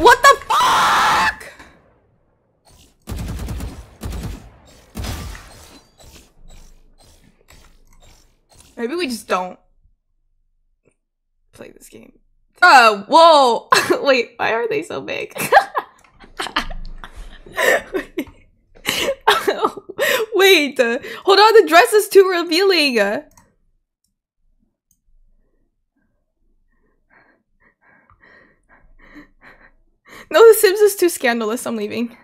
What the fuck? Maybe we just don't play this game. Whoa! Wait, why are they so big? Wait, hold on, the dress is too revealing. No, The Sims is too scandalous, I'm leaving.